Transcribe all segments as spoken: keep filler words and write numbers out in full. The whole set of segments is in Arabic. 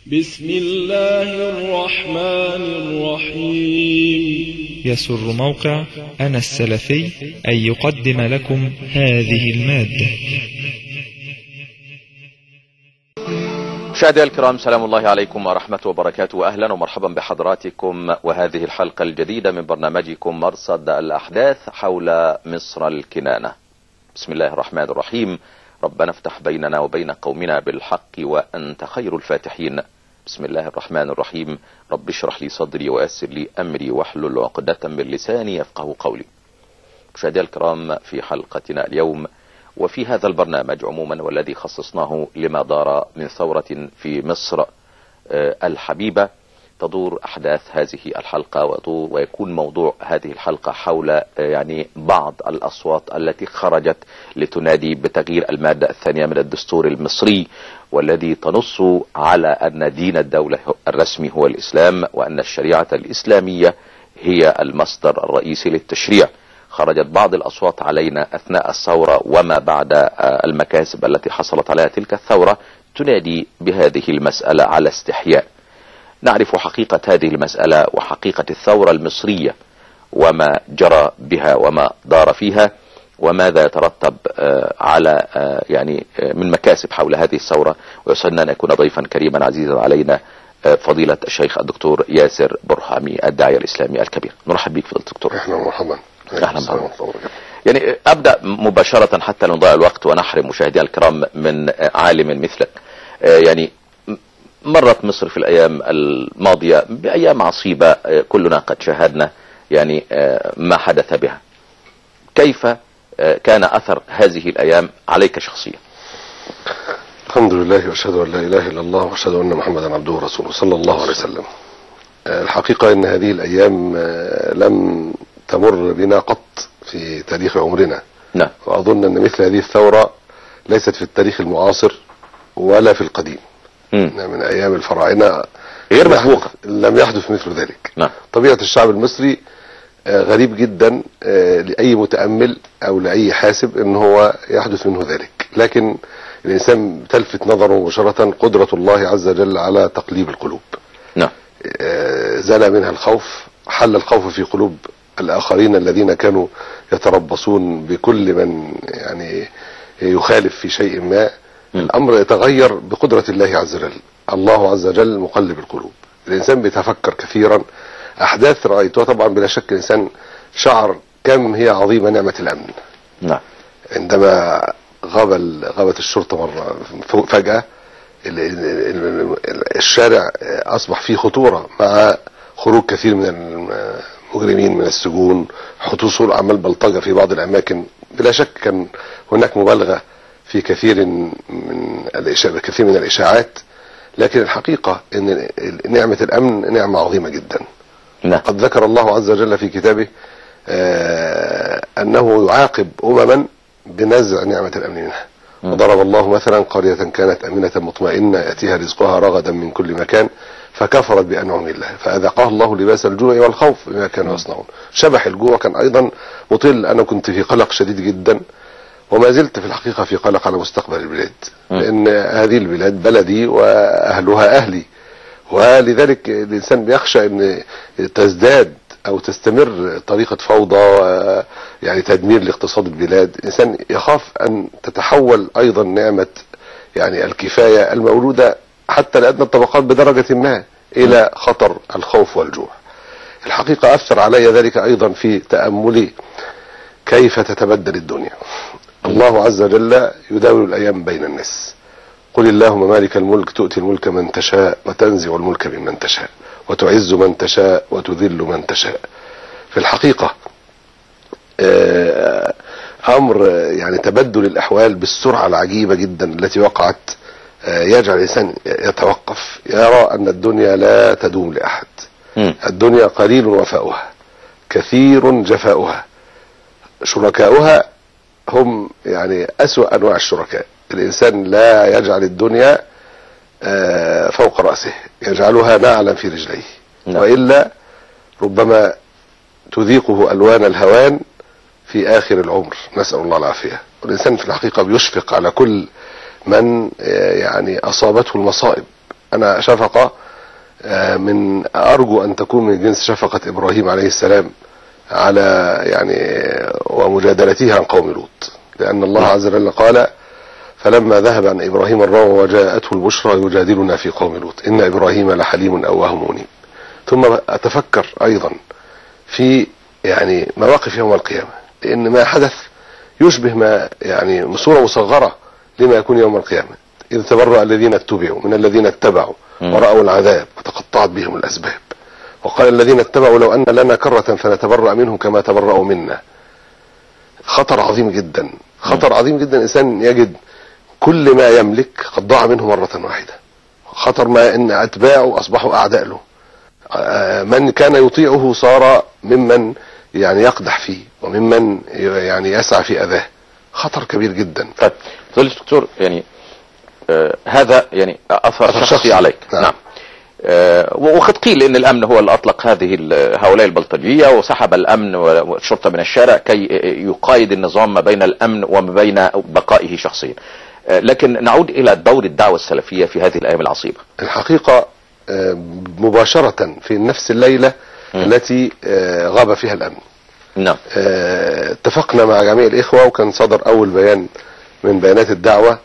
بسم الله الرحمن الرحيم. يسر موقع أنا السلفي أن يقدم لكم هذه المادة. مشاهدينا الكرام، سلام الله عليكم ورحمة وبركاته، وأهلا ومرحبا بحضراتكم وهذه الحلقة الجديدة من برنامجكم مرصد الأحداث حول مصر الكنانة. بسم الله الرحمن الرحيم. ربنا افتح بيننا وبين قومنا بالحق وأنت خير الفاتحين. بسم الله الرحمن الرحيم. رب اشرح لي صدري ويسر لي أمري واحلل عقدة من لساني يفقه قولي. مشاهدينا الكرام، في حلقتنا اليوم وفي هذا البرنامج عموما والذي خصصناه لما دار من ثورة في مصر الحبيبة، تدور أحداث هذه الحلقة ويكون موضوع هذه الحلقة حول يعني بعض الأصوات التي خرجت لتنادي بتغيير المادة الثانية من الدستور المصري، والذي تنص على أن دين الدولة الرسمي هو الإسلام، وأن الشريعة الإسلامية هي المصدر الرئيسي للتشريع. خرجت بعض الأصوات علينا أثناء الثورة وما بعد المكاسب التي حصلت عليها تلك الثورة تنادي بهذه المسألة على استحياء. نعرف حقيقة هذه المسألة وحقيقة الثورة المصرية وما جرى بها وما دار فيها، وماذا يترتب على يعني من مكاسب حول هذه الثورة. ويسعدنا أن يكون ضيفا كريما عزيزا علينا فضيلة الشيخ الدكتور ياسر برهامي، الداعية الإسلامي الكبير. نرحب بك فضيلة الدكتور. اهلا ومرحبا. اهلا وسهلا. يعني ابدا مباشره حتى لنضيع الوقت ونحرم مشاهدينا الكرام من عالم مثلك. يعني مرت مصر في الايام الماضيه بايام عصيبه، كلنا قد شاهدنا يعني ما حدث بها. كيف كان اثر هذه الايام عليك شخصيا؟ الحمد لله، واشهد ان لا اله الا الله، واشهد ان محمدا عبده ورسوله صلى الله عليه وسلم. الحقيقه ان هذه الايام لم تمر بنا قط في تاريخ عمرنا. نعم. وأظن أن مثل هذه الثورة ليست في التاريخ المعاصر ولا في القديم. م. من أيام الفراعنة غير مسبوقة، لم يحدث مثل ذلك. نعم. طبيعة الشعب المصري غريب جدا لأي متأمل أو لأي حاسب أن هو يحدث منه ذلك، لكن الإنسان تلفت نظره مباشرة قدرة الله عز وجل على تقليب القلوب. نعم. زال منها الخوف، حل الخوف في قلوب الآخرين الذين كانوا يتربصون بكل من يعني يخالف في شيء ما. م. الأمر يتغير بقدرة الله عز وجل. الله عز وجل مقلب القلوب. الإنسان بيتفكر كثيرا. أحداث رأيتها طبعا بلا شك الإنسان شعر كم هي عظيمة نعمة الأمن. نعم. عندما غاب غابت الشرطة مرة فجأة الشارع أصبح فيه خطورة، مع خروج كثير من المجرمين من السجون، حصول أعمال بلطجة في بعض الأماكن. بلا شك كان هناك مبالغة في كثير من الإشاعات كثير من الإشاعات، لكن الحقيقة أن نعمة الأمن نعمة عظيمة جدا. نعم. قد ذكر الله عز وجل في كتابه آه أنه يعاقب أمما بنزع نعمة الأمن منها. وضرب الله مثلا قرية كانت أمنة مطمئنة يأتيها رزقها رغدا من كل مكان فكفرت بأنعم الله فأذاقها الله لباس الجوع والخوف بما كانوا يصنعون. شبح الجوع كان أيضا مطل. أنا كنت في قلق شديد جدا، وما زلت في الحقيقة في قلق على مستقبل البلاد، لأن هذه البلاد بلدي وأهلها أهلي، ولذلك الإنسان بيخشى أن تزداد أو تستمر طريقة فوضى يعني تدمير لاقتصاد البلاد. الإنسان يخاف أن تتحول أيضا نعمة يعني الكفاية المولودة حتى لأدنى الطبقات بدرجة ما إلى خطر الخوف والجوع. الحقيقة أثر علي ذلك أيضا في تأملي كيف تتبدل الدنيا. الله عز وجل يداول الأيام بين الناس. قل اللهم مالك الملك تؤتي الملك من تشاء وتنزع الملك ممن تشاء وتعز من تشاء وتذل من تشاء. في الحقيقة أمر يعني تبدل الأحوال بالسرعة العجيبة جدا التي وقعت يجعل الإنسان يتوقف، يرى أن الدنيا لا تدوم لأحد. الدنيا قليل وفاؤها، كثير جفاؤها، شركاؤها هم يعني أسوأ أنواع الشركاء. الإنسان لا يجعل الدنيا فوق رأسه، يجعلها نعلا في رجليه، وإلا ربما تذيقه ألوان الهوان في آخر العمر، نسأل الله العافية. والإنسان في الحقيقة بيشفق على كل من يعني أصابته المصائب انا شفقة من ارجو ان تكون من جنس شفقة ابراهيم عليه السلام على يعني ومجادلته عن قوم لوط، لان الله عز وجل قال فلما ذهب عن ابراهيم الروع وجاءته البشرى يجادلنا في قوم لوط ان ابراهيم لحليم اواه منيب. ثم اتفكر ايضا في يعني مواقف يوم القيامة، لان ما حدث يشبه ما يعني صورة مصغرة لما يكون يوم القيامة. إذ تبرأ الذين اتبعوا من الذين اتبعوا ورأوا العذاب وتقطعت بهم الأسباب، وقال الذين اتبعوا لو أن لنا كرة فنتبرأ منهم كما تبرأوا منا. خطر عظيم جدا، خطر عظيم جدا. إنسان يجد كل ما يملك قد ضاع منه مرة واحدة. خطر ما إن أتباعه أصبحوا أعداء له، من كان يطيعه صار ممن يعني يقدح فيه وممن يعني يسعى في أذاه. خطر كبير جدا. طيب دكتور، يعني آه هذا يعني اثر شخصي, شخصي عليك. نعم, نعم. آه وقد قيل ان الامن هو اللي اطلق هذه هؤلاء البلطجيه وسحب الامن والشرطه من الشارع كي يقايد النظام ما بين الامن وما بين بقائه شخصيا. آه لكن نعود الى دور الدعوه السلفيه في هذه الايام العصيبه. الحقيقه آه مباشره في نفس الليله م. التي آه غاب فيها الامن. نعم. آه اتفقنا مع جميع الاخوه، وكان صدر اول بيان من بيانات الدعوه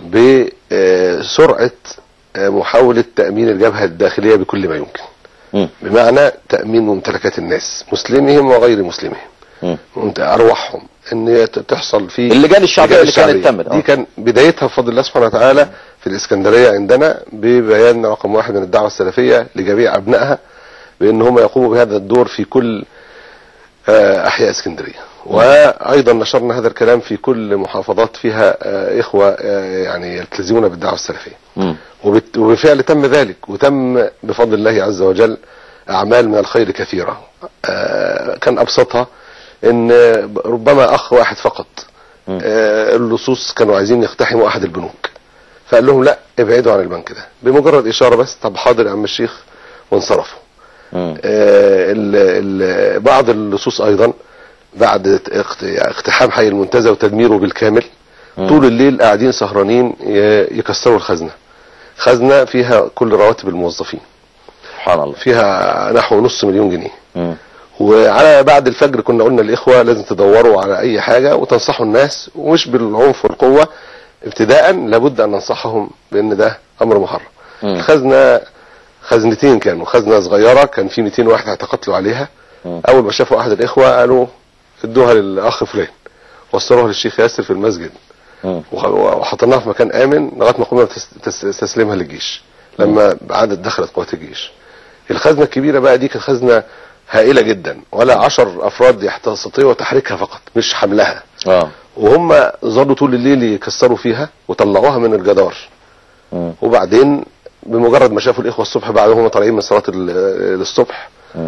بسرعة محاولة تأمين الجبهة الداخلية بكل ما يمكن. م. بمعنى تأمين ممتلكات الناس مسلمهم وغير مسلمهم، أرواحهم، ان تحصل في اللجان الشعبية اللي كانت تمت. دي كان بدايتها بفضل الله سبحانه وتعالى في الإسكندرية عندنا ببيان رقم واحد من الدعوة السلفية لجميع أبنائها بأن هم يقوموا بهذا الدور في كل أحياء اسكندرية. وايضا نشرنا هذا الكلام في كل محافظات فيها اخوة يعني يلتزمون بالدعوة السلفية، وبالفعل تم ذلك، وتم بفضل الله عز وجل اعمال من الخير كثيرة. كان ابسطها ان ربما اخ واحد فقط اللصوص كانوا عايزين يقتحموا احد البنوك، فقال لهم لا ابعدوا عن البنك ده، بمجرد اشارة بس طب حاضر يا عم الشيخ، وانصرفوا. بعض اللصوص ايضا بعد اقتحام حي المنتزه وتدميره بالكامل م. طول الليل قاعدين سهرانين يكسروا الخزنة. خزنة فيها كل رواتب الموظفين، سبحان الله، فيها نحو نص مليون جنيه. م. وعلى بعد الفجر كنا قلنا للإخوة لازم تدوروا على أي حاجة وتنصحوا الناس، ومش بالعنف والقوة ابتداء، لابد أن ننصحهم بأن ده أمر محرم. الخزنة خزنتين كانوا، خزنة صغيرة كان في مئتين واحد اعتقدوا عليها. م. أول ما شافوا أحد الإخوة قالوا ادوها للاخ فلان، وصلوها للشيخ ياسر في المسجد، وحطيناها في مكان امن لغايه ما قمنا تسليمها للجيش لما عادت دخلت قوات الجيش. الخزنه الكبيره بقى دي كانت خزنه هائله جدا، ولا عشر افراد يستطيعوا تحريكها فقط مش حملها. اه وهم ظلوا طول الليل يكسروا فيها وطلعوها من الجدار. م. وبعدين بمجرد ما شافوا الاخوه الصبح بعد هم طالعين من صلاه الصبح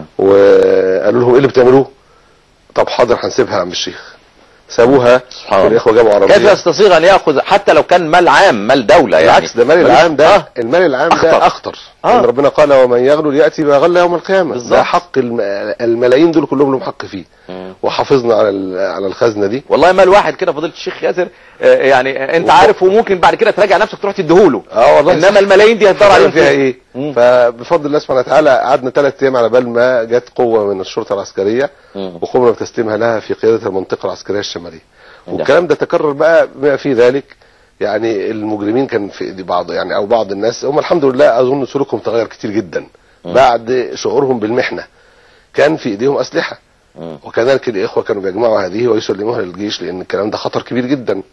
وقالوا لهم ايه اللي بتعملوه؟ طب حاضر هنسيبها يا عم الشيخ. سابوها، والاخوه جابوا عربيه. كيف يستطيع ان ياخذ حتى لو كان مال عام، مال دوله يعني؟ بالعكس، ده مال العام ده آه. المال العام أخطر. ده اخطر. آه. ان ربنا قال ومن يغلل ياتي بغل يوم القيامه. بالزبط. ده حق الملايين دول كلهم لهم حق فيه. م. وحافظنا على على الخزنه دي. والله مال واحد كده فضيله الشيخ ياسر آه يعني انت عارف، وممكن بعد كده تراجع نفسك تروح تديهوله. اه والله، انما الملايين دي هتدور عليهم فيها ايه؟ مم. فبفضل الله سبحانه وتعالى قعدنا ثلاث ايام على بال ما جت قوه من الشرطه العسكريه، وقمنا بتسليمها لها في قياده المنطقه العسكريه الشماليه. والكلام ده تكرر بقى بما في ذلك، يعني المجرمين كان في ايدي بعض يعني او بعض الناس هم الحمد لله اظن سلوكهم تغير كتير جدا م. بعد شعورهم بالمحنه. كان في ايديهم اسلحه، م. وكذلك الاخوه كانوا بيجمعوا هذه ويسلموها للجيش، لان الكلام ده خطر كبير جدا.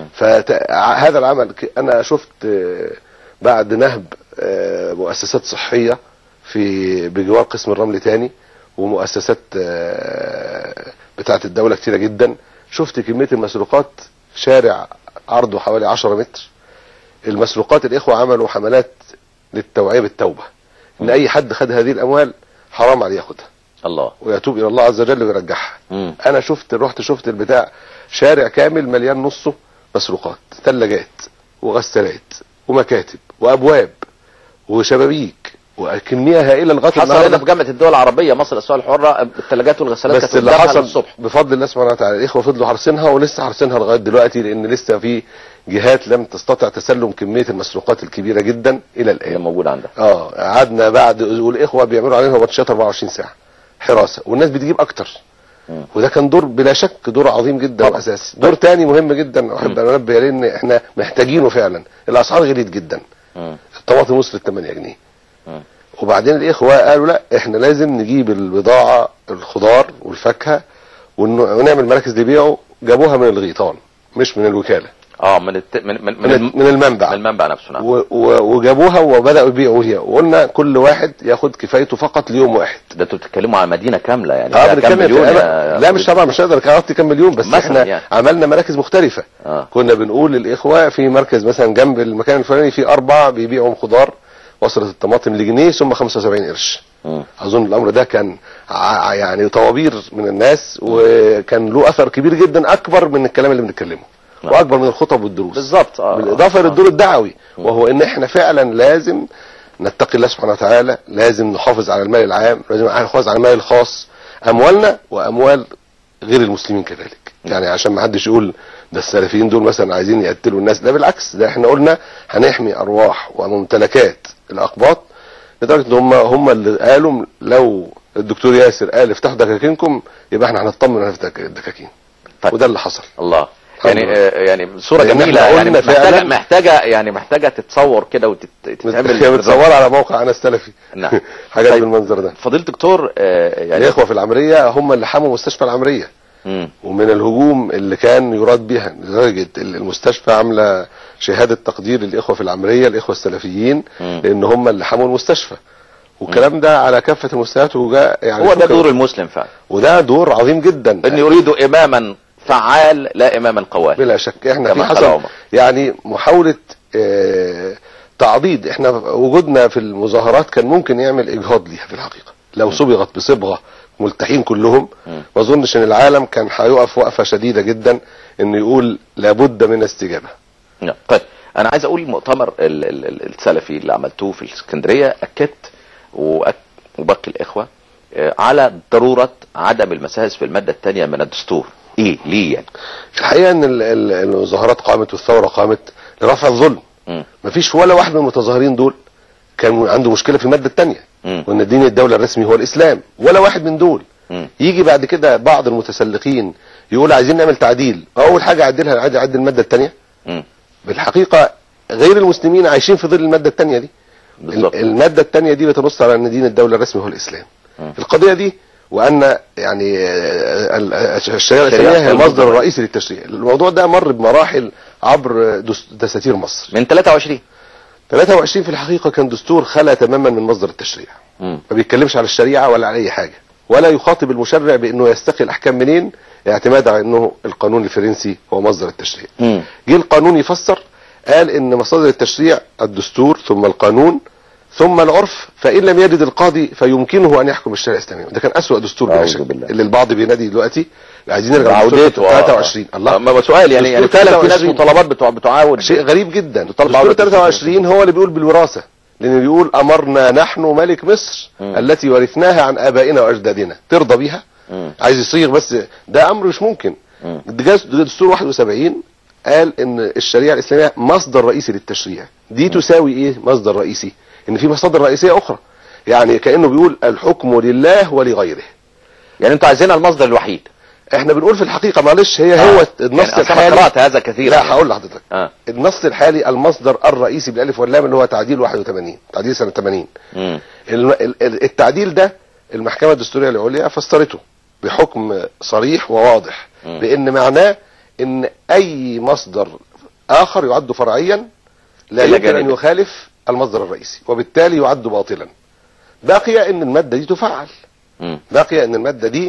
فهذا العمل انا شفت بعد نهب مؤسسات صحيه في بجوار قسم الرمل تاني، ومؤسسات بتاعه الدوله كتيره جدا، شفت كمية المسروقات في شارع عرضه حوالي عشرة متر. المسروقات الإخوة عملوا حملات للتوعية بالتوبة، إن أي حد خد هذه الأموال حرام عليه ياخدها الله، ويتوب إلى الله عز وجل ويرجعها. مم. أنا شفت رحت شفت البتاع شارع كامل مليان نصه مسروقات، ثلاجات وغسالات ومكاتب وأبواب وشبابيك وكميه هائله لغايه حصل النهارده. هنا في جامعه الدول العربيه مصر الاسواق الحره الثلاجات والغسالات بس كانت اللي قدامها حصل الصبح. بفضل الله سبحانه وتعالى الاخوه فضلوا حارسينها ولسه حارسينها لغايه دلوقتي، لان لسه في جهات لم تستطع تسلم كميه المسروقات الكبيره جدا الى الان اللي موجوده عندها. اه قعدنا بعد، والاخوه بيعملوا علينا ماتشات أربعة وعشرين ساعه حراسه، والناس بتجيب اكتر. مم. وده كان دور بلا شك دور عظيم جدا طبعا. واساسي. دور تاني مهم جدا احب ان انبه عليه، ان احنا محتاجينه فعلا. الاسعار غليت جدا. مم. الطماطم وصلت ثمانية جنيه. مم. وبعدين الاخوه قالوا لا احنا لازم نجيب البضاعه الخضار والفاكهه ونعمل مراكز لبيعه. جابوها من الغيطان مش من الوكاله، اه من الت... من من, من, من المنبع من المنبع نفسه. نعم. و... و... وجابوها وبداوا يبيعوا هي، وقلنا كل واحد ياخد كفايته فقط ليوم واحد. ده انتوا بتتكلموا على مدينه كامله يعني. اه كام بنتكلم مليون في... يا... لا مش طبعا مش هقدر اغطي كام مليون، بس احنا يعني. عملنا مراكز مختلفه. آه. كنا بنقول للاخوه في مركز مثلا جنب المكان الفلاني في اربعه بيبيعوا خضار، وصلت الطماطم لجنيه ثم خمسة وسبعين قرش. م. اظن الامر ده كان ع... يعني طوابير من الناس، وكان له اثر كبير جدا اكبر من الكلام اللي بنتكلمه. نعم. واكبر من الخطب والدروس بالظبط. آه. بالاضافه آه. للدور الدعوي، وهو ان احنا فعلا لازم نتقي الله سبحانه وتعالى، لازم نحافظ على المال العام، لازم نحافظ على المال الخاص، اموالنا واموال غير المسلمين كذلك. يعني عشان ما حدش يقول ده السلفيين دول مثلا عايزين يقتلوا الناس، ده بالعكس، ده احنا قلنا هنحمي ارواح وممتلكات الاقباط، لدرجه ان هم هم اللي قالوا لو الدكتور ياسر قال افتحوا دكاكينكم يبقى احنا هنطمن ونفتح الدكاكين. طيب. وده اللي حصل. الله. يعني آه يعني صوره يعني جميله، يعني محتاجه محتاجه يعني محتاجه تتصور كده وتتعمل. متصوره على موقع انا السلفي. نعم. حاجات طيب. بالمنظر ده. فضيله دكتور آه يعني الاخوه في العمريه هم اللي حموا مستشفى العمريه. مم. ومن الهجوم اللي كان يراد بها، لدرجه المستشفى عامله شهاده تقدير للاخوه في العمريه الاخوه السلفيين، مم. لان هم اللي حموا المستشفى. والكلام ده على كافه المستويات، وجاء يعني هو ده دور المسلم فعلا، وده دور عظيم جدا. ان يريدوا اماما فعال لا اماما قوام. بلا شك احنا في حصل يعني محاوله اه تعضيد. احنا وجودنا في المظاهرات كان ممكن يعمل اجهاض ليها في الحقيقه لو صبغت بصبغه ملتحين كلهم. ما اظنش ان العالم كان هيقف وقفه شديده جدا انه يقول لابد من استجابه. نعم. طيب انا عايز اقول المؤتمر السلفي اللي عملتوه في الاسكندريه اكدت وباقي الاخوه على ضروره عدم المساس في الماده الثانيه من الدستور. ايه ليه يعني؟ الحقيقه ان المظاهرات قامت والثوره قامت لرفع الظلم. مفيش ولا واحد من المتظاهرين دول كان عنده مشكله في الماده الثانيه وان دين الدوله الرسمي هو الاسلام، ولا واحد من دول. م. يجي بعد كده بعض المتسلقين يقول عايزين نعمل تعديل، اول حاجه اعدلها اعدل الماده الثانيه. بالحقيقه غير المسلمين عايشين في ظل الماده الثانيه دي. بالزبط. الماده الثانيه دي بتنص على ان دين الدوله الرسمي هو الاسلام. م. القضيه دي وان يعني الشريعه الاسلاميه هي المصدر الرئيسي للتشريع. الموضوع ده مر بمراحل عبر دساتير مصر من ثلاثة وعشرين ثلاثة وعشرين في الحقيقه كان دستور خلى تماما من مصدر التشريع. م. ما بيتكلمش على الشريعه ولا على اي حاجه، ولا يخاطب المشرع بانه يستقي الاحكام منين، اعتماد على انه القانون الفرنسي هو مصدر التشريع. جه القانون يفسر، قال ان مصادر التشريع الدستور ثم القانون ثم العرف، فان لم يجد القاضي فيمكنه ان يحكم الشريعه الاسلاميه. ده كان اسوأ دستور بلا شك اللي البعض بينادي دلوقتي عايزين نرجع لدستور ثلاثة وعشرين. الله ما سؤال يعني يعني فعلا في ناس مطالبات بتوع بتعاود شيء غريب جدا. دستور ثلاثة وعشرين هو اللي بيقول بالوراثه، لأنه بيقول أمرنا نحن ملك مصر م. التي ورثناها عن آبائنا وأجدادنا، ترضى بيها؟ م. عايز يصيغ، بس ده أمر مش ممكن. دستور واحد وسبعين قال إن الشريعة الإسلامية مصدر رئيسي للتشريع. دي م. تساوي إيه مصدر رئيسي؟ إن في مصادر رئيسية أخرى، يعني كأنه بيقول الحكم لله ولغيره. يعني أنتوا عايزينها المصدر الوحيد. احنا بنقول في الحقيقه معلش هي آه. هو النص يعني الحالي. قرأت هذا كثيرا. لا يعني. هقول لحضرتك آه. النص الحالي المصدر الرئيسي بالالف واللام اللي هو تعديل واحد وثمانين، تعديل سنه ثمانين. م. التعديل ده المحكمه الدستوريه العليا فسرته بحكم صريح وواضح م. بان معناه ان اي مصدر اخر يعد فرعيا لا يمكن ان يخالف المصدر الرئيسي، وبالتالي يعد باطلا. باقي ان الماده دي تفعل. م. باقي ان الماده دي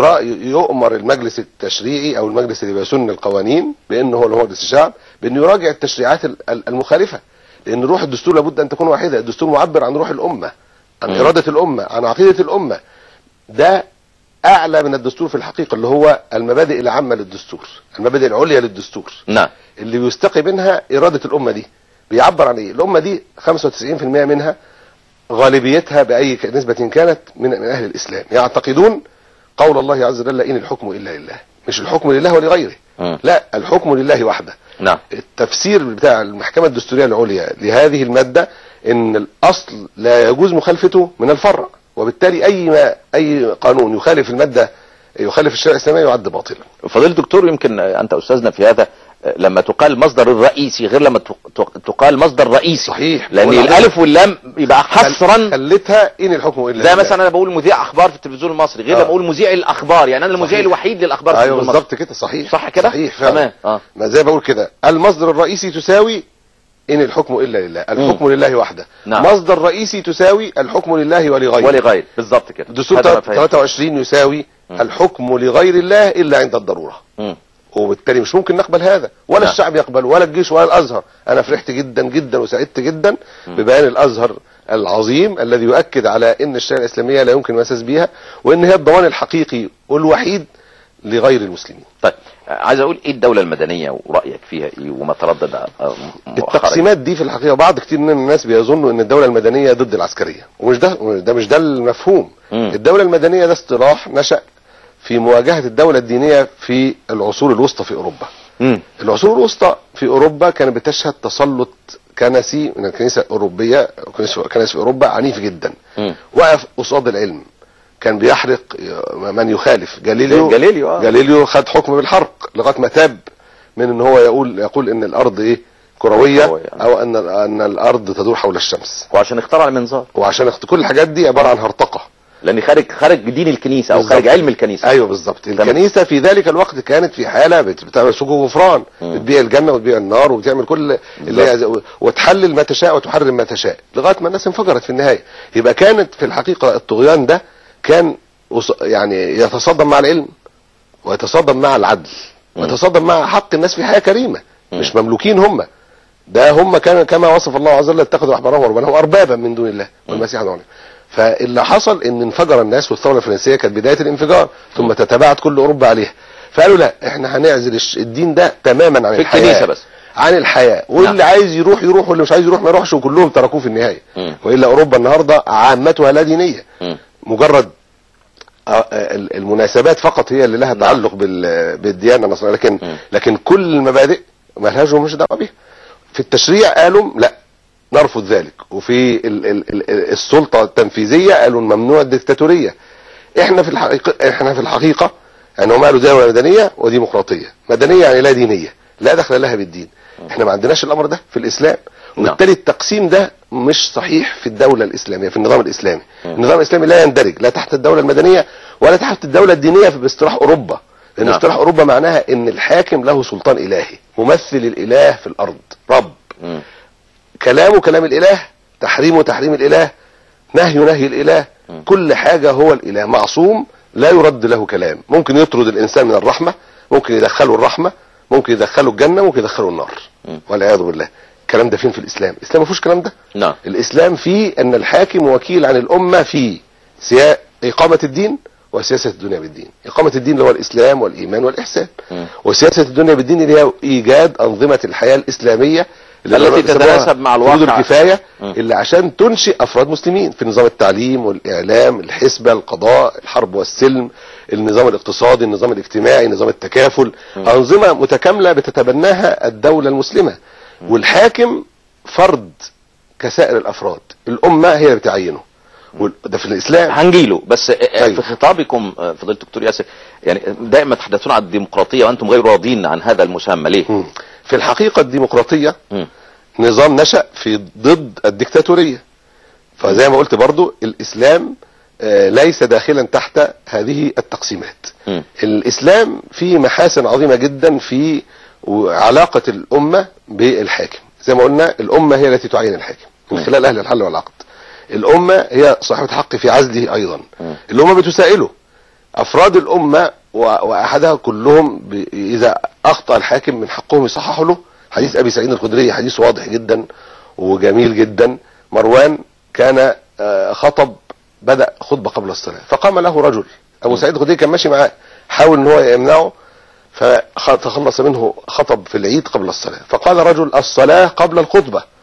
يؤمر المجلس التشريعي او المجلس اللي بيسن القوانين بانه هو مجلس الشعب بانه يراجع التشريعات المخالفه، لان روح الدستور لابد ان تكون واحده. الدستور معبر عن روح الامه، عن م. اراده الامه، عن عقيده الامه. ده اعلى من الدستور في الحقيقه، اللي هو المبادئ العامه للدستور، المبادئ العليا للدستور. نعم. اللي بيستقي منها اراده الامه دي. بيعبر عن ايه؟ الامه دي خمسة وتسعين بالمئة منها غالبيتها بأي نسبة كانت من من أهل الإسلام يعتقدون قول الله عز وجل إن الحكم إلا لله، مش الحكم لله ولغيره، لا الحكم لله وحده. نعم. التفسير بتاع المحكمة الدستورية العليا لهذه المادة إن الأصل لا يجوز مخالفته من الفرع، وبالتالي أي ما أي قانون يخالف المادة يخالف الشريعة الإسلامية يعد باطلا. فضيلة الدكتور، يمكن أنت أستاذنا في هذا، لما تقال مصدر الرئيسي غير لما تقال مصدر رئيسي. صحيح. لأن الألف واللام يبقى حصرا خلتها إن الحكم إلا زي مثلا أنا بقول مذيع أخبار في التلفزيون المصري غير لما بقول مذيع الأخبار، يعني أنا المذيع الوحيد للأخبار في التلفزيون المصري. أيوه بالظبط كده. صحيح. صح كده؟ صحيح تمام. اه ما زي بقول كده المصدر الرئيسي تساوي إن الحكم إلا لله، الحكم م. لله وحده. نعم. مصدر رئيسي تساوي الحكم لله ولغيره ولغير بالظبط كده. الدستور ثلاثة وعشرين يساوي م. الحكم لغير الله إلا عند الضرورة. م. وبالتالي مش ممكن نقبل هذا، ولا لا. الشعب يقبل، ولا الجيش، ولا الازهر. انا فرحت جدا جدا وسعدت جدا م. ببيان الازهر العظيم الذي يؤكد على ان الشريعه الاسلاميه لا يمكن المساس بها، وان هي الضمان الحقيقي والوحيد لغير المسلمين. طيب عايز اقول ايه الدوله المدنيه ورايك فيها ايه وما تردد مؤخرا؟ التقسيمات دي في الحقيقه بعض كتير من الناس بيظنوا ان الدوله المدنيه ضد العسكريه، ومش ده ده مش ده المفهوم. م. الدوله المدنيه ده اصطلاح نشأ في مواجهة الدولة الدينية في العصور الوسطى في أوروبا. مم. العصور الوسطى في أوروبا كانت بتشهد تسلط كنسي من الكنيسة الأوروبية، كنيسة في أوروبا عنيف جدا. مم. وقف قصاد العلم، كان بيحرق من يخالف. جاليليو جاليليو, آه. جاليليو خد حكم بالحرق لغاية ما تاب من ان هو يقول يقول ان الأرض ايه كروية، كروية او ان ان الأرض تدور حول الشمس، وعشان اخترع المنظار، وعشان كل الحاجات دي عبارة عن هرطقة، لان خارج خارج دين الكنيسه او خارج علم الكنيسه. ايوه بالظبط. الكنيسه في ذلك الوقت كانت في حاله بتعمل سوق غفران، بتبيع الجنه وتبيع النار وبتعمل كل اللي هي وتحلل ما تشاء وتحرم ما تشاء لغايه ما الناس انفجرت في النهايه. يبقى كانت في الحقيقه الطغيان ده كان يعني يتصادم مع العلم ويتصادم مع العدل ويتصادم مع حق الناس في حياه كريمه، مش مملوكين هم. ده هم كانوا كما وصف الله عز وجل اتخذوا احبارهم ورهبانهم اربابا من دون الله والمسيح ابن مريم. فاللي حصل ان انفجر الناس، والثوره الفرنسيه كانت بدايه الانفجار، ثم تتابعت كل اوروبا عليها. فقالوا لا احنا هنعزل الدين ده تماما عن في الحياه، الكنيسه بس عن الحياه، واللي نعم. عايز يروح يروح واللي مش عايز يروح ما يروحش، وكلهم تركوه في النهايه. م. والا اوروبا النهارده عامتها لا دينيه، م. مجرد المناسبات فقط هي اللي لها نعم. تعلق بالديانه النصرانيه، لكن م. لكن كل المبادئ ما لهاش ومش دعوه بيها. في التشريع قالوا لا نرفض ذلك، وفي ال ال ال السلطة التنفيذية قالوا ممنوع الدكتاتورية. احنا في الحقيقة احنا في الحقيقة يعني هم قالوا دولة مدنية وديمقراطية. مدنية يعني لا دينية، لا دخل لها بالدين. احنا ما عندناش الامر ده في الاسلام، وبالتالي التقسيم ده مش صحيح في الدولة الاسلامية، في النظام الاسلامي. النظام الاسلامي لا يندرج لا تحت الدولة المدنية ولا تحت الدولة الدينية باصطلاح اوروبا، لان اصطلاح اوروبا معناها ان الحاكم له سلطان الهي، ممثل الاله في الارض، رب. م. كلامه كلام الاله، تحريمه تحريم الاله، نهيه نهي الاله، م. كل حاجة هو الاله، معصوم لا يرد له كلام. ممكن يطرد الانسان من الرحمة، ممكن يدخله الرحمة، ممكن يدخله الجنة، ممكن يدخله النار، والعياذ بالله. الكلام ده فين في الاسلام؟ الاسلام ما فيهوش الكلام ده. نعم. الاسلام فيه ان الحاكم وكيل عن الامة في اقامة الدين وسياسة الدنيا بالدين. إقامة الدين اللي هو الإسلام والإيمان والإحسان، م. وسياسة الدنيا بالدين اللي هي إيجاد أنظمة الحياة الإسلامية التي تتناسب مع الواقع، حدود الكفاية، م. اللي عشان تنشئ أفراد مسلمين في نظام التعليم والإعلام، الحسبة، القضاء، الحرب والسلم، النظام الاقتصادي، النظام الاجتماعي، نظام التكافل، م. أنظمة متكاملة بتتبناها الدولة المسلمة. م. والحاكم فرد كسائر الأفراد، الأمة هي اللي بتعينه. ده في الاسلام هنجيله، بس أيوه. في خطابكم فضيلة الدكتور ياسر يعني دائما تحدثون عن الديمقراطيه وانتم غير راضين عن هذا المسمى، ليه؟ م. في الحقيقه الديمقراطيه م. نظام نشأ في ضد الدكتاتوريه، فزي ما قلت برضو الاسلام آه ليس داخلا تحت هذه التقسيمات. م. الاسلام فيه محاسن عظيمه جدا في علاقه الامه بالحاكم. زي ما قلنا الامه هي التي تعين الحاكم من خلال اهل الحل والعقد. الأمة هي صاحبة حق في عزله أيضا. م. الأمة بتسائله، أفراد الأمة وأحدها كلهم إذا أخطأ الحاكم من حقهم يصححوا له. حديث أبي سعيد الخدري حديث واضح جدا وجميل جدا. مروان كان خطب، بدأ خطبة قبل الصلاة، فقام له رجل، أبو سعيد الخدري كان ماشي معاه، حاول ان هو يمنعه، فتخلص منه خطب في العيد قبل الصلاة. فقال رجل: الصلاة قبل الخطبة.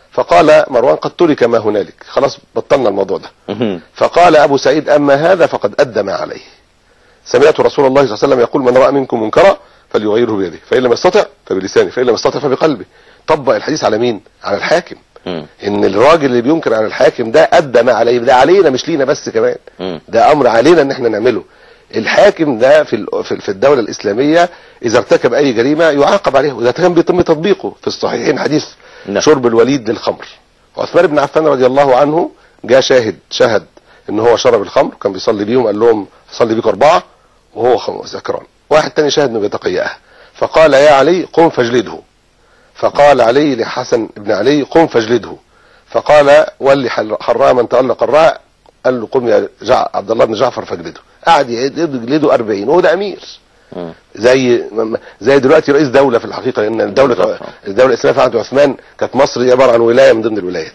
فقال مروان قد ترك ما هنالك، خلاص بطلنا الموضوع ده. فقال ابو سعيد اما هذا فقد ادى ما عليه. سمعت رسول الله صلى الله عليه وسلم يقول من راى منكم منكرا فليغيره بيده فان لم يستطع فبلسانه فان لم يستطع فبقلبه. طبق الحديث على مين؟ على الحاكم. م. ان الراجل اللي بينكر على الحاكم ده ادى ما عليه، ده علينا مش لينا بس كمان. م. ده امر علينا ان احنا نعمله. الحاكم ده في في الدوله الاسلاميه اذا ارتكب اي جريمه يعاقب عليها، وده كان بيتم تطبيقه في الصحيحين حديث لا. شرب الوليد للخمر. وعثمان بن عفان رضي الله عنه جاء شاهد شهد ان هو شرب الخمر، كان بيصلي بيهم، قال لهم صلي بيكم اربعه وهو سكران. واحد تاني شاهد انه بيتقيأها، فقال يا علي قم فاجلده. فقال علي لحسن بن علي قم فاجلده. فقال ولي حراء من تألق الراء، قال له قم يا جع... عبد الله بن جعفر فاجلده. قعد يجلده أربعين وهو ده امير. زي زي دلوقتي رئيس دوله في الحقيقه، لان الدوله الدوله الاسلاميه في عهد عثمان كانت مصر عباره عن ولايه من ضمن الولايات.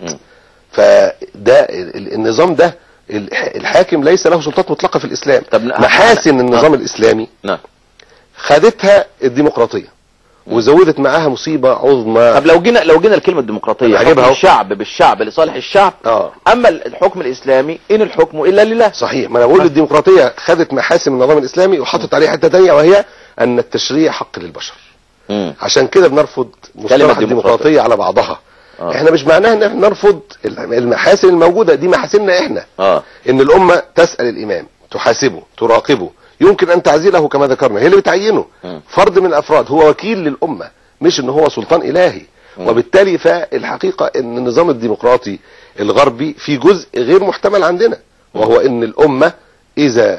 فده النظام ده الحاكم ليس له سلطات مطلقه في الاسلام. محاسن النظام آه. الاسلامي نعم خدتها الديمقراطيه وزودت معاها مصيبه عظمى. طب لو جينا لو جينا الكلمه الديمقراطيه، حكم الشعب بالشعب لصالح الشعب. آه. اما الحكم الاسلامي ان الحكم الا لله. صحيح. ما انا بقول الديمقراطيه خدت محاسن النظام الاسلامي وحطت عليه حته ثانيه، وهي ان التشريع حق للبشر. م. عشان كده بنرفض مصطلح الديمقراطيه على بعضها. آه. احنا مش معناها ان احنا نرفض المحاسن الموجوده دي، محاسننا احنا. آه. ان الامه تسال الامام، تحاسبه، تراقبه، يمكن ان تعزله كما ذكرنا، هي اللي بتعينه. م. فرد من الافراد، هو وكيل للامه، مش ان هو سلطان الهي. م. وبالتالي فالحقيقه ان النظام الديمقراطي الغربي في جزء غير محتمل عندنا، وهو ان الامه اذا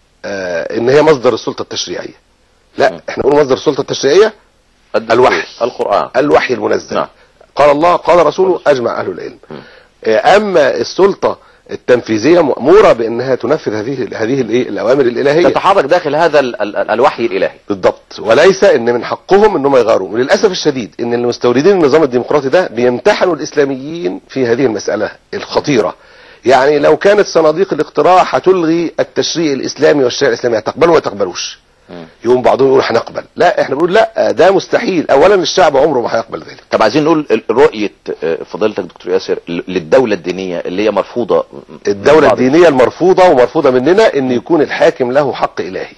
آه ان هي مصدر السلطه التشريعيه. لا، احنا نقول مصدر السلطه التشريعيه الوحي، القرآن، الوحي المنزل. نعم. قال الله قال رسوله اجمع اهل العلم. م. اما السلطه التنفيذيه مأموره بانها تنفذ هذه هذه الايه الاوامر الالهيه، تتحرك داخل هذا ال ال الوحي الالهي بالضبط، وليس ان من حقهم انهم يغيروا. وللاسف الشديد ان المستوردين النظام الديمقراطي ده بيمتحنوا الاسلاميين في هذه المساله الخطيره. يعني لو كانت صناديق الاقتراع هتلغي التشريع الاسلامي والشريعه الاسلاميه، هتقبلوا ولا تقبلوش؟ يوم بعضهم يقول هنقبل، لا احنا بنقول لا، ده مستحيل. اولا الشعب عمره ما هيقبل ذلك. طب عايزين نقول رؤيه فضيلتك دكتور ياسر للدوله الدينيه اللي هي مرفوضه. الدوله الدينيه المرفوضه ومرفوضه مننا ان يكون الحاكم له حق الهي.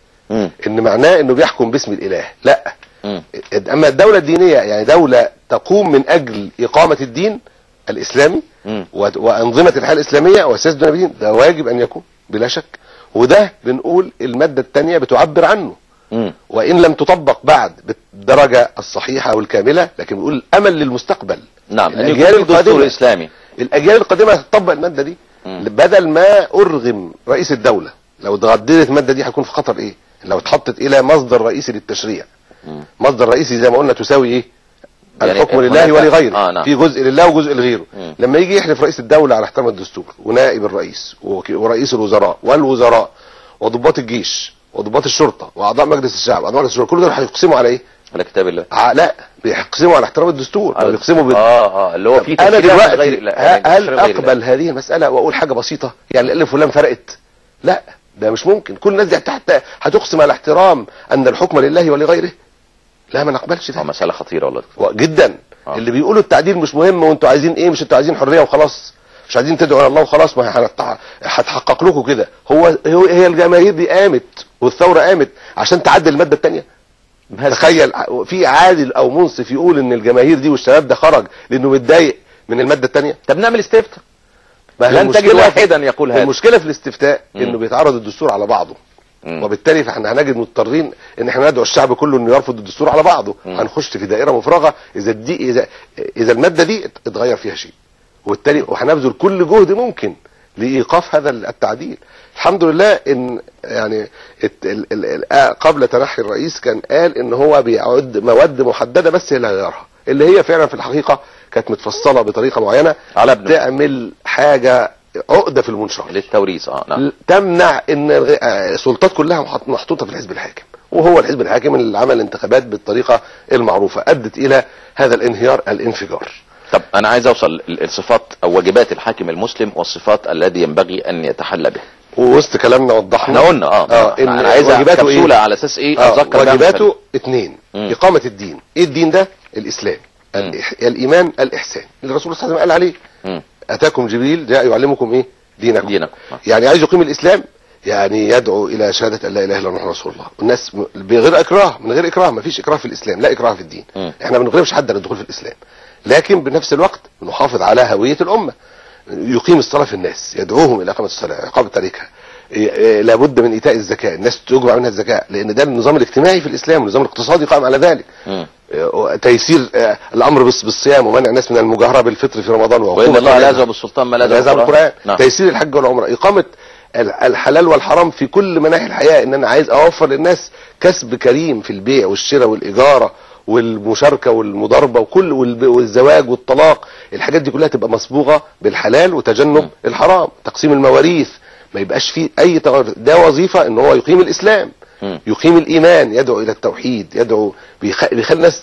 م. ان معناه انه بيحكم باسم الاله، لا. م. اما الدوله الدينيه يعني دوله تقوم من اجل اقامه الدين الاسلامي م. وانظمه الحياه الاسلاميه وسياسه الدين بالدين، ده واجب ان يكون بلا شك. وده بنقول المادة الثانية بتعبر عنه. م. وإن لم تطبق بعد بالدرجة الصحيحة والكاملة، لكن بنقول أمل للمستقبل. نعم. الأجيال القادمة الإسلامي الأجيال القادمة هتطبق المادة دي. م. بدل ما أرغم رئيس الدولة، لو اتغدرت المادة دي هيكون في خطر إيه؟ لو اتحطت إلى مصدر رئيسي للتشريع. م. مصدر رئيسي زي ما قلنا تساوي إيه؟ يعني الحكم لله ولغيره. آه نعم. في جزء لله وجزء لغيره. م. لما يجي يحلف رئيس الدولة على احترام الدستور ونائب الرئيس ورئيس الوزراء والوزراء وضباط الجيش وضباط الشرطة واعضاء مجلس الشعب واعضاء مجلس الشورى، كل دول هيقسموا على ايه؟ على كتاب الله. ع... لا، بيقسموا على احترام الدستور، على بيقسموا بال... اه اه اللي هو في انا دلوقتي غير يعني هل اقبل هذه المسألة واقول حاجة بسيطة يعني الالف واللام فرقت؟ لا، ده مش ممكن. كل الناس دي حتى هتقسم على احترام ان الحكم لله ولغيره؟ لا، ما نقبلش ده. مسألة خطيرة والله جدا. آه. اللي بيقولوا التعديل مش مهم وانتوا عايزين ايه، مش انتوا عايزين حرية وخلاص، مش عايزين تدعوا الله وخلاص، ما هتحقق لكم كده. هو هي الجماهير دي قامت والثوره قامت عشان تعدل الماده الثانيه. تخيل في عادل او منصف يقول ان الجماهير دي والشباب ده خرج لانه متضايق من الماده الثانيه؟ طب نعمل استفتاء، لن تجد واحدا يقول هذا. المشكله في الاستفتاء انه بيتعرض الدستور على بعضه. مم. وبالتالي فاحنا هنجد مضطرين ان احنا ندعو الشعب كله انه يرفض الدستور على بعضه. مم. هنخش في دائره مفرغه اذا دي اذا اذا الماده دي اتغير فيها شيء، وبالتالي وهنبذل كل جهد ممكن لايقاف هذا التعديل. الحمد لله ان يعني قبل تنحي الرئيس كان قال ان هو بيعد مواد محدده بس اللي هيغيرها، اللي هي فعلا في الحقيقه كانت متفصله بطريقه معينه على تعمل حاجه عقده في المنشار للتوريث. اه نعم. تمنع ان السلطات كلها محطوطه في الحزب الحاكم، وهو الحزب الحاكم اللي عمل انتخابات بالطريقه المعروفه ادت الى هذا الانهيار الانفجار. طب انا عايز اوصل الصفات او واجبات الحاكم المسلم والصفات الذي ينبغي ان يتحلى بها. ووسط كلامنا وضحنا احنا قلنا اه, آه ان انا عايز واجباته كبسوله إيه؟ على اساس ايه؟ آه واجباته اثنين. اقامه الدين. ايه الدين ده؟ الاسلام. الإح... الايمان الاحسان اللي الرسول صلى الله عليه وسلم قال عليه. مم. اتاكم جبريل جاء يعلمكم ايه دينكم, دينكم. يعني عايز يقيم الاسلام، يعني يدعو الى شهاده ان لا اله الا الله محمد رسول الله، والناس بغير اكراه، من غير اكراه، ما فيش اكراه في الاسلام، لا اكراه في الدين. م. احنا ما بنغرمش حد على الدخول في الاسلام، لكن بنفس الوقت بنحافظ على هويه الامه. يقيم الصلاه في الناس، يدعوهم الى اقامه الصلاه، اقامه تاركها، لابد من ايتاء الزكاه، الناس تجمع منها الزكاه، لان ده النظام الاجتماعي في الاسلام، والنظام الاقتصادي قائم على ذلك. م. تيسير الامر بالصيام ومنع الناس من المجاهره بالفطر في رمضان، وان الله لا يزع بالسلطان ما لا يزع بالقران. نعم. تيسير الحج والعمره، اقامه الحلال والحرام في كل مناحي الحياه، ان انا عايز اوفر للناس كسب كريم في البيع والشراء والاجاره والمشاركه والمضاربه وكل والزواج والطلاق، الحاجات دي كلها تبقى مصبوغه بالحلال وتجنب م. الحرام، تقسيم المواريث، ما يبقاش فيه اي تغير. ده وظيفه ان هو يقيم الاسلام، م. يقيم الايمان، يدعو الى التوحيد، يدعو بيخلي الناس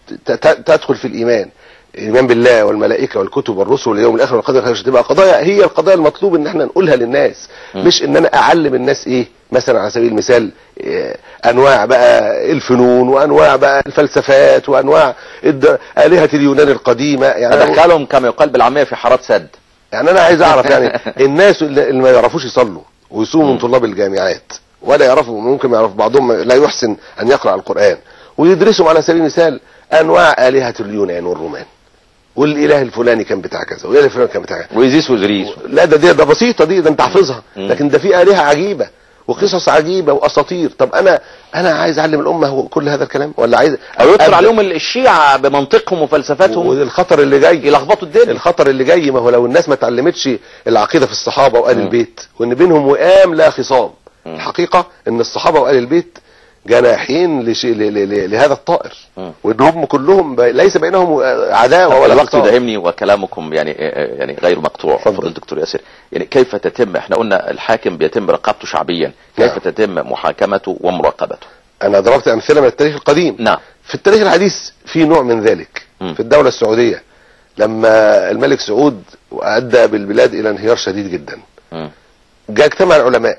تدخل في الايمان، الايمان بالله والملائكه والكتب والرسل واليوم الاخر والقدر خير، تبقى قضايا هي القضايا المطلوب ان احنا نقولها للناس. م. مش ان انا اعلم الناس ايه مثلا على سبيل المثال إيه انواع بقى الفنون وانواع بقى الفلسفات وانواع الهه اليونان القديمه، يعني ادخلهم كما يقال بالعاميه في حارات سد. يعني انا عايز اعرف يعني الناس اللي ما يعرفوش يصلوا ويصوموا من طلاب الجامعات، ولا يعرفوا، ممكن يعرف بعضهم لا يحسن ان يقرأ القرآن، ويدرسوا على سبيل المثال انواع الهة اليونان والرومان، والاله الفلاني كان بتاع كذا والاله الفلاني كان بتاع كذا، ويزيس وزريس. لا ده ده, ده بسيطه، دي ده انت حافظها، لكن ده في الهه عجيبه وقصص عجيبه واساطير. طب انا انا عايز اعلم الامه كل هذا الكلام، ولا عايز او يدخل عليهم الشيعه بمنطقهم وفلسفتهم؟ والخطر اللي جاي يلخبطوا الدنيا. الخطر اللي جاي، ما هو لو الناس ما اتعلمتش العقيده في الصحابه وآل البيت، وان بينهم وئام لا خصام. م. الحقيقه ان الصحابه وآل البيت جناحين لشيء لهذا الطائر، وان هم كلهم ليس بينهم عداوه ولا الوقت يداهمني وكلامكم يعني يعني غير مقطوع. فضل الدكتور ياسر، يعني كيف تتم، احنا قلنا الحاكم بيتم رقابته شعبيا، كيف نعم. تتم محاكمته ومراقبته؟ انا ضربت امثله من التاريخ القديم. نعم. في التاريخ الحديث في نوع من ذلك. م. في الدوله السعوديه لما الملك سعود ادى بالبلاد الى انهيار شديد جدا، م. جاء اجتمع العلماء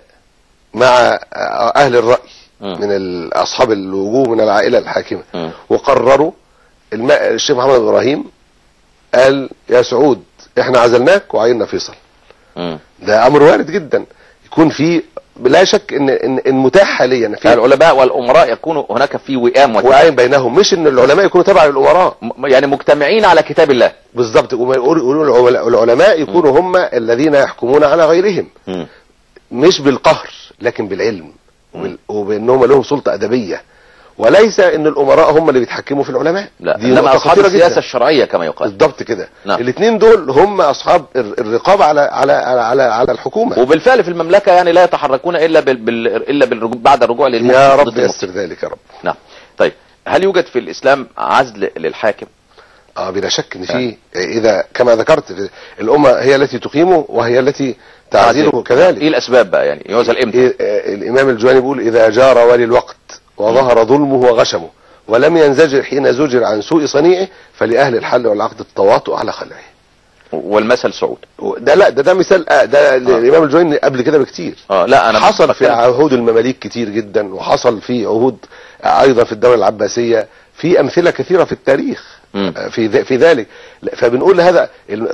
مع اهل الراي من اصحاب الوجوه من العائله الحاكمه، م. وقرروا الشيخ محمد ابراهيم قال يا سعود احنا عزلناك وعيننا فيصل. م. ده امر وارد جدا يكون في، لا شك ان ان المتاح حاليا في العلماء والامراء يكونوا هناك في وئام وعين بينهم، مش ان العلماء يكونوا تبع للامراء، يعني مجتمعين على كتاب الله بالضبط. يقولوا العلماء يكونوا هم الذين يحكمون على غيرهم، م. مش بالقهر لكن بالعلم، وبانهم لهم سلطه ادبيه، وليس ان الامراء هم اللي بيتحكموا في العلماء. لا، انما اصحاب السياسه الشرعيه كما يقال. بالضبط كده. نعم. الاثنين دول هم اصحاب الرقابه على على على على الحكومه، وبالفعل في المملكه يعني لا يتحركون الا بال, بال... الا بالرجوع بعد الرجوع للمفتي. يا رب ييسر ذلك يا رب. نعم. طيب هل يوجد في الاسلام عزل للحاكم؟ اه بلا شك ان في، اذا كما ذكرت الامه هي التي تقيمه وهي التي تعزله كذلك. ايه الاسباب بقى يعني يعزل امتى؟ إيه الامام الجواني بيقول اذا جار ولي الوقت وظهر ظلمه وغشمه ولم ينزجر حين زجر عن سوء صنيعه فلأهل الحل والعقد التواطؤ على خلعه. والمثل سعود ده لا ده ده مثال آه ده آه. الامام الجويني قبل كده بكتير. اه لا انا حصل في عهود المماليك كتير جدا، وحصل في عهود ايضا في الدوله العباسيه، في امثله كثيره في التاريخ م. في في ذلك. فبنقول هذا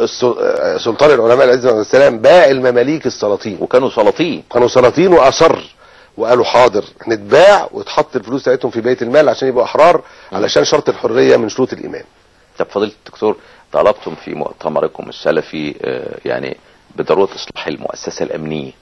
سلطان العلماء عليه الصلاه والسلام باع المماليك السلاطين، وكانوا سلاطين كانوا سلاطين واصر وقالوا حاضر نتباع وتحط الفلوس بتاعتهم في بيت المال عشان يبقوا احرار، علشان شرط الحريه من شروط الايمان. طب فضيله الدكتور، طلبتم في مؤتمركم السلفي يعني بضروره اصلاح المؤسسه الامنيه،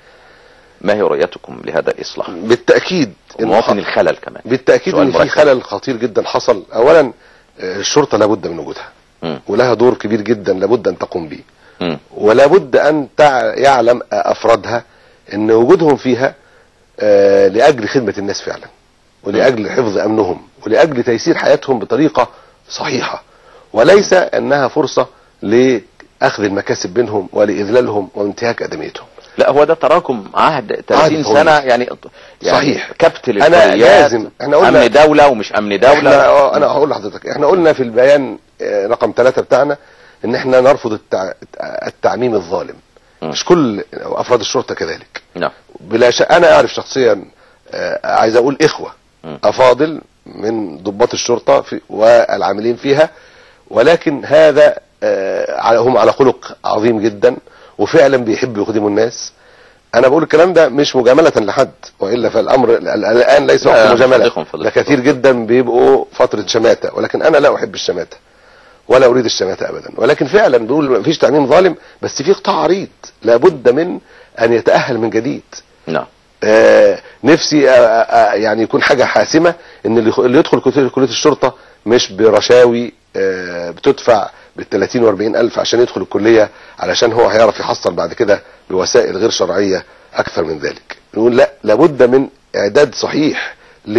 ما هي رؤيتكم لهذا الاصلاح؟ بالتاكيد مواطن الخلل كمان، بالتاكيد ان في خلل خطير جدا حصل. اولا الشرطه لابد من وجودها، م. ولها دور كبير جدا لابد ان تقوم به، م. ولابد ان يعلم افرادها ان وجودهم فيها آه لاجل خدمه الناس فعلا، ولاجل حفظ امنهم، ولاجل تيسير حياتهم بطريقه صحيحه، وليس انها فرصه لاخذ المكاسب منهم ولاذلالهم وانتهاك ادميتهم. لا هو ده تراكم عهد ثلاثين سنه يعني, يعني صحيح. كبت انا لازم احنا قلنا امن دوله ومش امن دوله. احنا انا هقول لحضرتك، احنا قلنا في البيان رقم ثلاثة بتاعنا ان احنا نرفض التع... التعميم الظالم، م. مش كل افراد الشرطه كذلك. نعم. بلا شك انا اعرف شخصيا، عايز اقول اخوه م. افاضل من ضباط الشرطه في والعاملين فيها، ولكن هذا آه هم على خلق عظيم جدا، وفعلا بيحبوا يخدموا الناس. انا بقول الكلام ده مش مجاملة لحد، والا فالامر الان ليس وقت مجاملة، ده كثير جدا بيبقوا فترة شماتة، ولكن انا لا احب الشماتة ولا اريد الشماتة ابدا. ولكن فعلا بيقول ما فيش تعميم ظالم، بس في قطاع عريض لابد من ان يتأهل من جديد. نعم. آه نفسي آه آه يعني يكون حاجة حاسمة، ان اللي يدخل كلية الشرطة مش برشاوي آه بتدفع بالثلاثين واربعين الف عشان يدخل الكلية، علشان هو هيعرف يحصل بعد كده بوسائل غير شرعية اكثر من ذلك. نقول لا، لابد من اعداد صحيح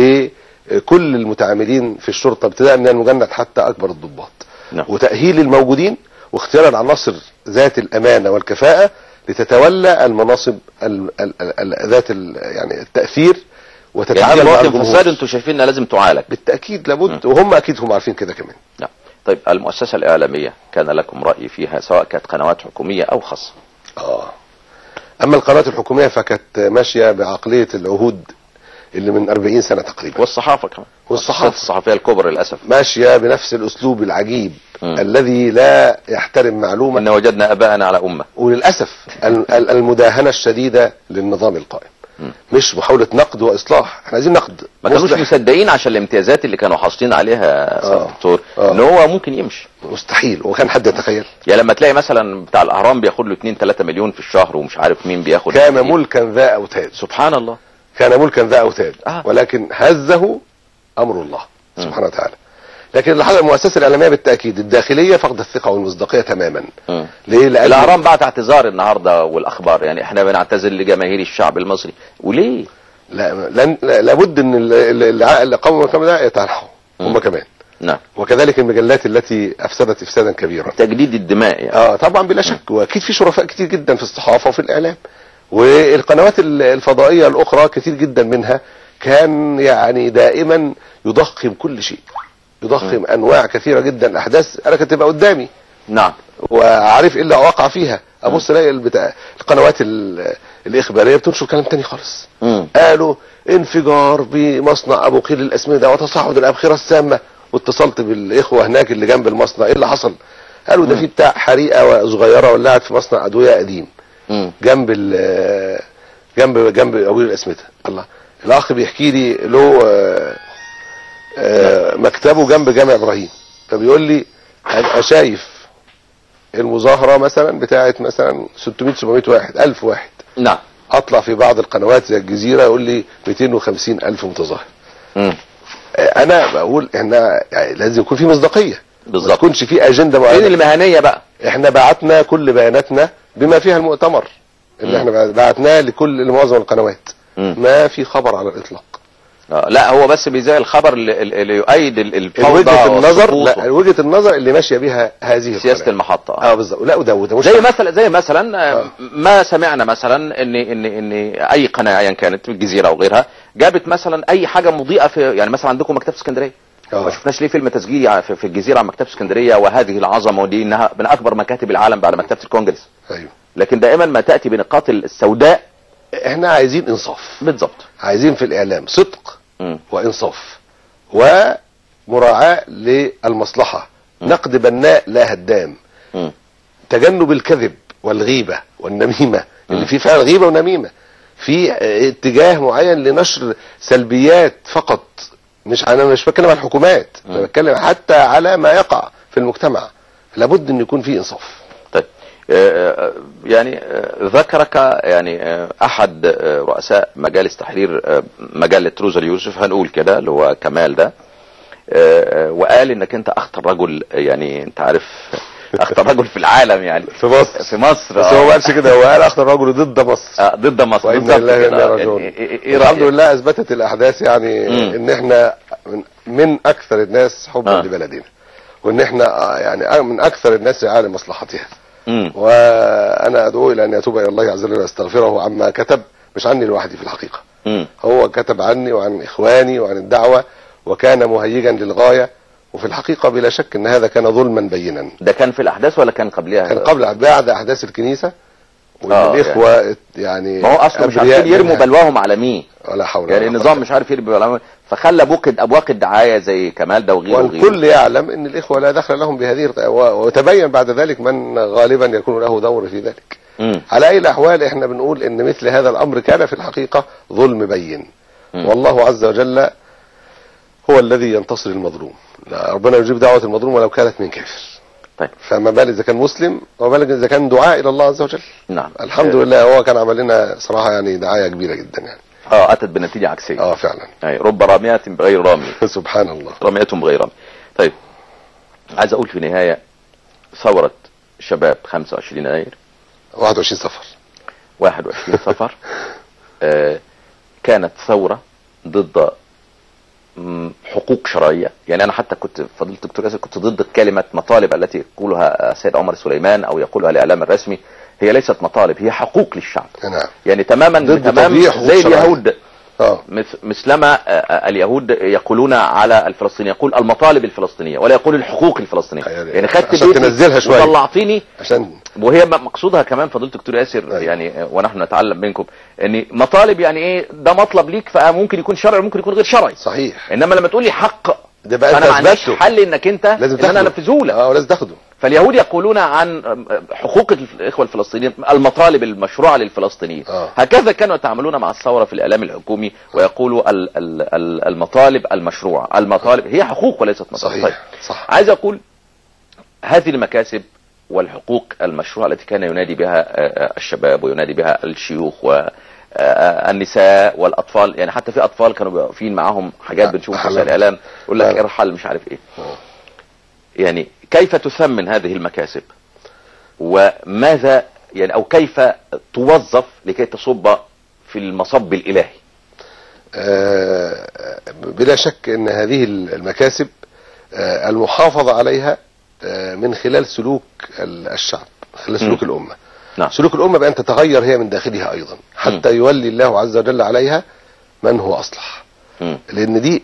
لكل المتعاملين في الشرطة ابتداء من المجند حتى اكبر الضباط. نعم. وتأهيل الموجودين واختيار العناصر ذات الامانة والكفاءة لتتولى المناصب ال ال ال ذات ال يعني التأثير وتتعامل مع الجمهور. يعني فساد انتوا شايفين انها لازم تعالج بالتأكيد، لابد. م. وهم اكيد هم عارفين كده كمان. نعم. طيب المؤسسة الإعلامية كان لكم رأي فيها سواء كانت قنوات حكومية أو خاصة؟ آه أما القنوات الحكومية فكانت ماشية بعقلية العهود اللي من أربعين سنة تقريبا. والصحافة كمان، والصحافة الصحفية الكبرى للأسف ماشية بنفس الأسلوب العجيب م. الذي لا يحترم معلومة. إن وجدنا أباءنا على أمة. وللأسف المداهنة الشديدة للنظام القائم، م. مش محاولة نقد وإصلاح. احنا عايزين نقد. ما كانوش مصدقين عشان الامتيازات اللي كانوا حاصلين عليها آه. دكتور آه. ان هو ممكن يمشي. مستحيل، وكان حد يتخيل؟ يعني لما تلاقي مثلا بتاع الأهرام بياخد له اتنين تلاتة مليون في الشهر ومش عارف مين بياخد. كان ملكا ذا أوتاد. سبحان الله. كان ملكا ذا أوتاد. آه. ولكن هزه أمر الله سبحانه وتعالى. لكن الحاجة المؤسسة الإعلامية بالتأكيد الداخلية فقد الثقة والمصداقية تماما. م. ليه؟ لأن الأهرام بعت اعتذار النهاردة والأخبار، يعني احنا بنعتذر لجماهير الشعب المصري. وليه؟ لا لن لابد ان اللي قاموا بالكلام ده يتنحوا هم كمان. نعم. وكذلك المجلات التي افسدت افسادا كبيرا. تجديد الدماء يعني. اه طبعا بلا شك، واكيد في شرفاء كتير جدا في الصحافه وفي الاعلام، والقنوات الفضائيه الاخرى كتير جدا منها كان يعني دائما يضخم كل شيء، يضخم م. انواع كثيره جدا. الاحداث انا كانت تبقى قدامي. نعم. وعارف ايه اللي وقع فيها، ابص الاقي البتاع القنوات الاخباريه بتنشر كلام تاني خالص. مم. قالوا انفجار بمصنع ابو قير للاسمده وتصاعد الابخره السامه، واتصلت بالاخوه هناك اللي جنب المصنع، ايه اللي حصل؟ قالوا ده في بتاع حريقه صغيره ولعت في مصنع ادويه قديم مم. جنب ال جنب جنب ابو قير الاسمده. الله، الاخ بيحكي لي له آآ آآ مكتبه جنب جامع ابراهيم، فبيقول لي ابقى شايف المظاهرة مثلا بتاعت مثلا ستمائة سبعمائة واحد ألف واحد. نعم. اطلع في بعض القنوات زي الجزيرة يقول لي مئتين وخمسين ألف متظاهر. امم انا بقول احنا يعني لازم يكون في مصداقية بالظبط، ما يكونش في اجندة معينة. فين المهنية بقى؟ احنا بعتنا كل بياناتنا بما فيها المؤتمر اللي مم. احنا بعتناه لكل لمعظم القنوات. مم. ما في خبر على الاطلاق. آه لا هو بس بيزاي الخبر اللي, اللي يؤيد الفوضى وجهة النظر. لا وجهة النظر اللي ماشيه بها هذه سياسة المحطة. اه بالظبط. لا وده وده زي مثلا زي مثلا آه. ما سمعنا مثلا ان ان ان اي قناة ايا كانت الجزيرة او غيرها جابت مثلا اي حاجة مضيئة في، يعني مثلا عندكم مكتبة اسكندرية آه. ما شفناش ليه فيلم تسجيلي في الجزيرة عن مكتبة اسكندرية وهذه العظمة، ودي انها من اكبر مكاتب العالم بعد مكتبة الكونجرس. ايوه. لكن دائما ما تأتي بنقاط السوداء. احنا عايزين انصاف. بالظبط. عايزين في الاعلام صدق م. وانصاف ومراعاة للمصلحة، م. نقد بناء لا هدام، م. تجنب الكذب والغيبة والنميمة، اللي فيه فعلا غيبة ونميمة، في اتجاه معين لنشر سلبيات فقط. مش انا مش بتكلم عن الحكومات، انا بتكلم حتى على ما يقع في المجتمع. لابد ان يكون في انصاف. طيب يعني ذكرك يعني احد رؤساء مجالس تحرير مجلة روزا اليوسف، هنقول كده، اللي هو كمال ده، وقال انك انت اخطر رجل، يعني انت عارف اخطر رجل في العالم يعني في مصر. في مصر بس هو ما قالش كده، هو قال اخطر رجل ضد مصر. اه ضد مصر. وإن الله إنا راجعون. يعني الحمد لله اثبتت الاحداث يعني مم. ان احنا من, من اكثر الناس حبا آه. لبلدنا، وان احنا يعني من اكثر الناس رعاية لمصلحتها. مم. وانا ادعو الى ان يتوب الى الله عز وجل ويستغفره عما كتب، مش عني لوحدي في الحقيقة. مم. هو كتب عني وعن اخواني وعن الدعوة، وكان مهيجا للغاية، وفي الحقيقة بلا شك ان هذا كان ظلما بينا. ده كان في الاحداث ولا كان قبلها؟ كان قبل بعد احداث الكنيسة، وان آه الاخوه يعني, يعني ما هو اصلا مش عارفين يرموا بلواهم على مين، ولا حول يعني النظام مش عارف يرمي بلواهم، فخلى بوكد ابواق الدعايه زي كمال ده وغيره وغيره. والكل يعلم ان الاخوه لا دخل لهم بهذه، وتبين بعد ذلك من غالبا يكون له دور في ذلك. م. على اي الاحوال احنا بنقول ان مثل هذا الامر كان في الحقيقه ظلم بين، م. والله عز وجل هو الذي ينتصر المظلوم، ربنا يجيب دعوه المظلوم ولو كانت من كافر. طيب فما بال اذا كان مسلم، وما بال اذا كان دعاء الى الله عز وجل. نعم الحمد آه. لله هو كان عمل لنا صراحه يعني دعايه كبيره جدا يعني. اه اتت بنتيجه عكسيه. اه فعلا. اي رب راميه بغير رامي. سبحان الله. راميه بغير رامي. طيب عايز اقول في النهايه ثوره شباب خمسة وعشرين يناير واحد وعشرين صفر واحد وعشرين صفر آه كانت ثوره ضد حقوق شرعيه، يعني انا حتى كنت فضيله الدكتور ياسر كنت ضد كلمه مطالب التي يقولها السيد عمر سليمان او يقولها الاعلام الرسمي، هي ليست مطالب، هي حقوق للشعب. نعم. يعني تماما تمام زي اليهود. اه مثلما اليهود يقولون على الفلسطينيين يقول المطالب الفلسطينيه ولا يقول الحقوق الفلسطينيه. يعني خدت عشان تنزلها شويه وطلعتيني عشان، وهي مقصودها كمان فضيله الدكتور ياسر يعني ونحن نتعلم منكم ان مطالب يعني ايه، ده مطلب ليك فممكن يكون شرعي ممكن يكون غير شرعي. صحيح. انما لما تقول لي حق ده بقى انا ما عنديش حل انك انت لازم ان انا انفذه لك. اه لازم تاخده. فاليهود يقولون عن حقوق الاخوه الفلسطينيين المطالب المشروعه للفلسطينيين. آه. هكذا كانوا يتعاملون مع الثوره في الاعلام الحكومي ويقولوا ال ال المطالب المشروعه، المطالب هي حقوق وليست مطالب. صحيح. طيب. صح. عايز اقول هذه المكاسب والحقوق المشروعه التي كان ينادي بها الشباب وينادي بها الشيوخ والنساء والاطفال، يعني حتى في اطفال كانوا واقفين معاهم حاجات بنشوفها في الاعلام يقول لك ارحل مش عارف ايه. أوه. يعني كيف تثمن هذه المكاسب وماذا يعني او كيف توظف لكي تصب في المصب الالهي؟ آه بلا شك ان هذه المكاسب آه المحافظة عليها آه من خلال سلوك الشعب، خلال سلوك م. الامة. نعم. سلوك الامة بان تتغير هي من داخلها ايضا حتى م. يولي الله عز وجل عليها من هو اصلح. م. لان دي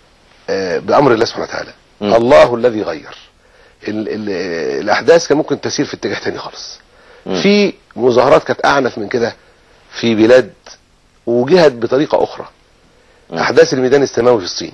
آه بامر الله سبحانه وتعالى. م. الله الذي غير. ال ال الاحداث كان ممكن تسير في اتجاه تاني خالص. م. في مظاهرات كانت اعنف من كده في بلاد وجهت بطريقه اخرى. م. احداث الميدان السماوي في الصين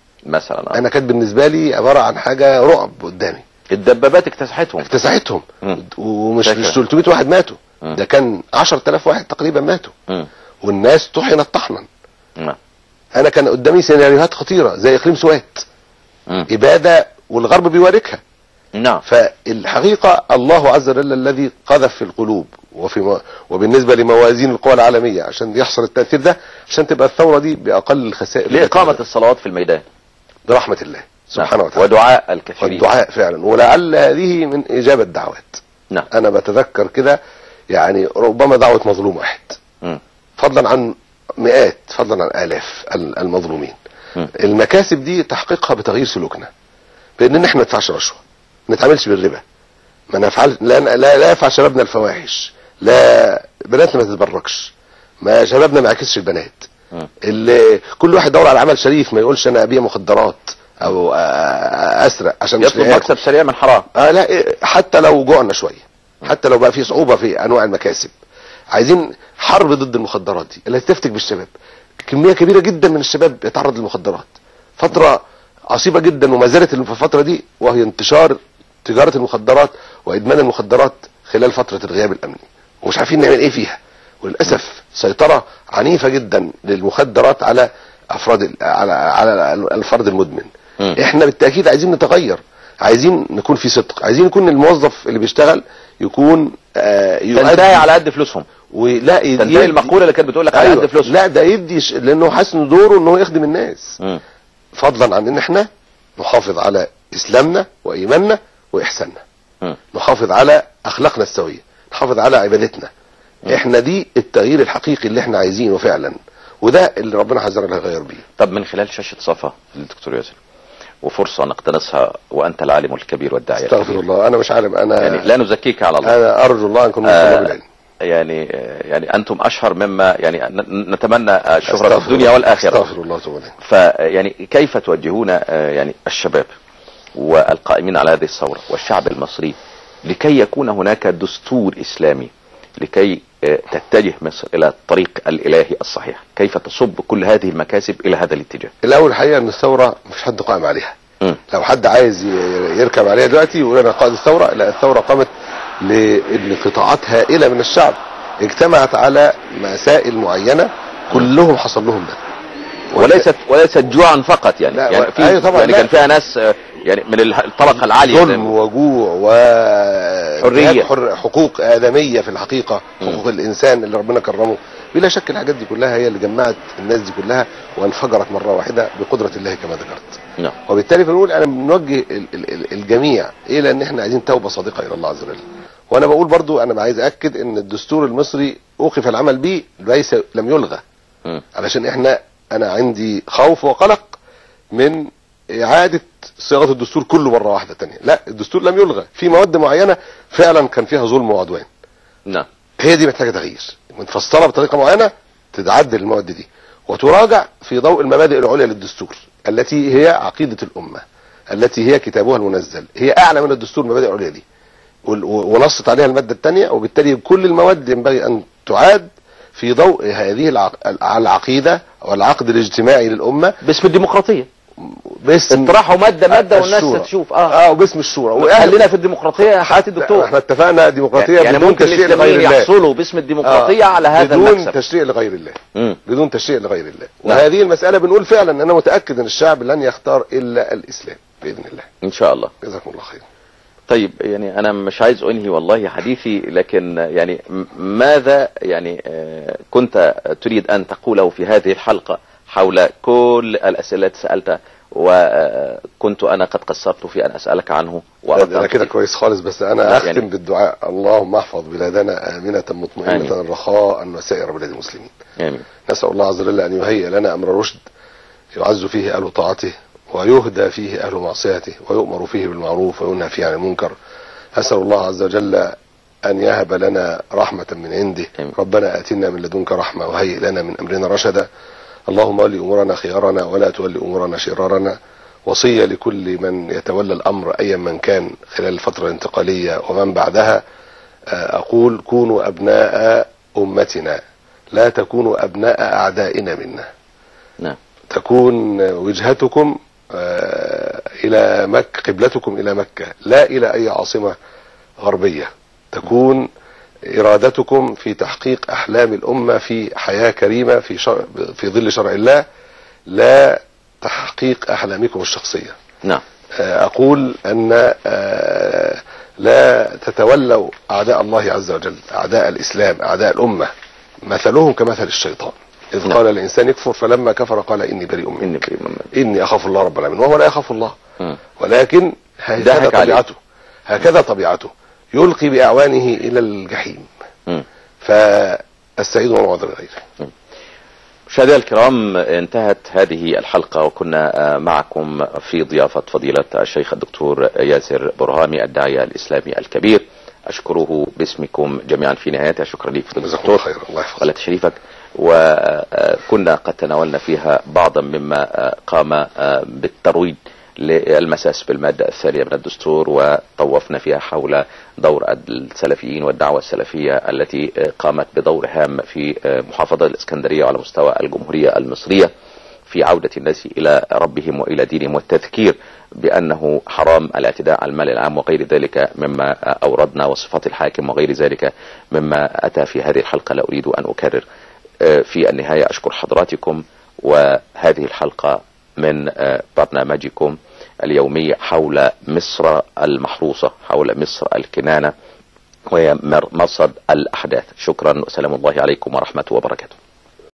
مثلا انا كانت بالنسبه لي عباره عن حاجه رعب قدامي. الدبابات اكتسحتهم اكتسحتهم م. ومش مش ثلاثمائة واحد ماتوا، م. ده كان عشرة آلاف واحد تقريبا ماتوا. م. والناس طحنت طحنا. م. انا كان قدامي سيناريوهات خطيره زي اقليم سوات. م. اباده والغرب بيواركها. نعم. فالحقيقة الله عز وجل الذي قذف في القلوب وفي م... وبالنسبة لموازين القوى العالمية عشان يحصل التأثير ده، عشان تبقى الثورة دي بأقل الخسائر لإقامة الصلوات في الميدان برحمة الله سبحانه نعم. وتعالى ودعاء الكثيرين. والدعاء فعلا، ولعل هذه من إجابة دعوات. نعم. أنا بتذكر كده يعني ربما دعوة مظلوم واحد م. فضلا عن مئات فضلا عن آلاف المظلومين. م. المكاسب دي تحقيقها بتغيير سلوكنا، بأن احنا ما ندفعش رشوة، ما نتعاملش بالربا، ما نفعل لا لا, لا يفعل شبابنا الفواحش، لا بناتنا ما تتبركش، ما شبابنا ما يعكسش البنات، اللي كل واحد يدور على عمل شريف، ما يقولش انا ابيع مخدرات او اسرق عشان يطلب مكسب سريع من حرام. اه لا حتى لو جوعنا شويه، حتى لو بقى في صعوبه في انواع المكاسب، عايزين حرب ضد المخدرات دي اللي تفتك بالشباب. كميه كبيره جدا من الشباب يتعرض للمخدرات، فتره عصيبه جدا وما زالت في الفتره دي، وهي انتشار تجاره المخدرات وادمان المخدرات خلال فتره الغياب الامني، ومش عارفين نعمل ايه فيها. وللاسف سيطره عنيفه جدا للمخدرات على افراد على على الفرد المدمن. م. احنا بالتاكيد عايزين نتغير، عايزين نكون في صدق، عايزين يكون الموظف اللي بيشتغل يكون آه تنتهي على قد فلوسهم، ولا تنتهي المقوله اللي كانت بتقول لك على قد فلوسهم. لا ده يدي ش... لانه حاسس ان دوره ان هو يخدم الناس. م. فضلا عن ان احنا نحافظ على اسلامنا وايماننا واحساننا، م. نحافظ على اخلاقنا السويه، نحافظ على عبادتنا. م. احنا دي التغيير الحقيقي اللي احنا عايزينه فعلا، وده اللي ربنا حذرنا يغير بيه. طب من خلال شاشه صفا للدكتور ياسر، وفرصه نقتنصها وانت العالم الكبير والداعيه. استغفر الله، انا مش عالم، انا يعني لا نزكيك على الله، انا ارجو الله ان نكون من طلاب العلم. يعني يعني انتم اشهر مما يعني نتمنى الشهرة في الدنيا والاخره. استغفر الله سبحانه. فيعني كيف توجهون يعني الشباب والقائمين على هذه الثوره والشعب المصري لكي يكون هناك دستور اسلامي لكي تتجه مصر الى الطريق الالهي الصحيح؟ كيف تصب كل هذه المكاسب الى هذا الاتجاه؟ الاول الحقيقه ان الثوره مفيش حد قائم عليها. م. لو حد عايز يركب عليها دلوقتي يقول انا قائد الثوره، لا، الثوره قامت لان قطاعات هائله من الشعب اجتمعت على مسائل معينه كلهم حصل لهم ده، وليست وليست جوعا فقط يعني. لا يعني في أيوة طبعا، يعني كان فيها ناس يعني من الطبقه العاليه، ظلم وجوع وحريه، حقوق ادميه في الحقيقه، حقوق م. الانسان اللي ربنا كرمه. بلا شك الحاجات دي كلها هي اللي جمعت الناس دي كلها وانفجرت مره واحده بقدره الله كما ذكرت. نعم. وبالتالي بنقول انا بنوجه الجميع الى ان احنا عايزين توبه صادقه الى الله عز وجل. وانا بقول برضو انا عايز اكد ان الدستور المصري اوقف العمل به، ليس لم يلغى. م. علشان احنا انا عندي خوف وقلق من اعادة صياغة الدستور كله مرة واحدة تانية. لا، الدستور لم يلغى، في مواد معينة فعلا كان فيها ظلم وعدوان. نعم. هي دي محتاجة تغيير، متفصلة بطريقة معينة تتعدل المواد دي وتراجع في ضوء المبادئ العليا للدستور التي هي عقيدة الامة، التي هي كتابها المنزل، هي اعلى من الدستور المبادئ العليا دي، ونصت عليها المادة الثانية. وبالتالي كل المواد ينبغي ان تعاد في ضوء هذه العقيدة والعقد الاجتماعي للأمة باسم الديمقراطية، باسم اطرحوا مادة مادة والناس تشوف اه اه وباسم الشورى. وخلينا في الديمقراطية يا حضرة الدكتور. احنا اتفقنا ديمقراطية يعني بدون تشريع لغير الله، يحصلوا باسم الديمقراطية آه على هذا بدون المكسب، بدون تشريع لغير الله. م. بدون تشريع لغير الله. نعم. وهذه المسألة بنقول فعلا ان انا متأكد ان الشعب لن يختار الا الاسلام بإذن الله ان شاء الله. جزاكم الله خير. طيب يعني انا مش عايز انهي والله حديثي، لكن يعني ماذا يعني كنت تريد ان تقوله في هذه الحلقة حول كل الاسئلة التي سألتها وكنت انا قد قصرت في ان اسألك عنه؟ انا كده كويس خالص، بس انا اختم يعني بالدعاء: اللهم احفظ بلادنا امنة مطمئنة رخاء وسائر بلاد المسلمين. امين. نسأل الله عز وجل ان يهيئ لنا امر رشد يعز فيه اهل طاعته ويهدى فيه أهل معصيته ويؤمر فيه بالمعروف وينهى فيه عن المنكر. أسأل الله عز وجل أن يهب لنا رحمة من عنده. ربنا آتنا من لدنك رحمة وهيئ لنا من أمرنا رشدا. اللهم ولي أمورنا خيارنا ولا تولي أمورنا شرارنا. وصية لكل من يتولى الأمر أيا من كان خلال الفترة الانتقالية ومن بعدها، أقول: كونوا أبناء أمتنا، لا تكونوا أبناء أعدائنا منا. نعم. تكون وجهتكم الى مكة، قبلتكم الى مكة، لا الى اي عاصمة غربية. تكون ارادتكم في تحقيق احلام الامة في حياة كريمة في شر... في ظل شرع الله، لا تحقيق احلامكم الشخصية. نعم. اقول ان لا تتولوا اعداء الله عز وجل، اعداء الاسلام، اعداء الامة، مثلهم كمثل الشيطان إذ نعم. قال الإنسان يكفر فلما كفر قال إني بريء منك، إني أخاف الله رب العالمين، وهو لا يخاف الله. م. ولكن هكذا طبيعته، هكذا طبيعته، يلقي بأعوانه إلى الجحيم. م. فالسعيد ومعذر غيره. مشاهدينا الكرام، انتهت هذه الحلقة وكنا معكم في ضيافة فضيلة الشيخ الدكتور ياسر برهامي الداعية الإسلامي الكبير. أشكره باسمكم جميعا في نهايتها. شكرا لك فضيلة الدكتور على تشريفك، وكنا قد تناولنا فيها بعضا مما قام بالترويج للمساس بالمادة الثانية من الدستور، وطوفنا فيها حول دور السلفيين والدعوة السلفية التي قامت بدور هام في محافظة الإسكندرية وعلى مستوى الجمهورية المصرية في عودة الناس إلى ربهم وإلى دينهم، والتذكير بأنه حرام الاعتداء على المال العام وغير ذلك مما أوردنا، وصفات الحاكم وغير ذلك مما أتى في هذه الحلقة. لا أريد أن أكرر. في النهاية أشكر حضراتكم، وهذه الحلقة من برنامجكم اليومي حول مصر المحروسة، حول مصر الكنانة وهي مرصد الأحداث. شكرا وسلام الله عليكم ورحمة وبركاته.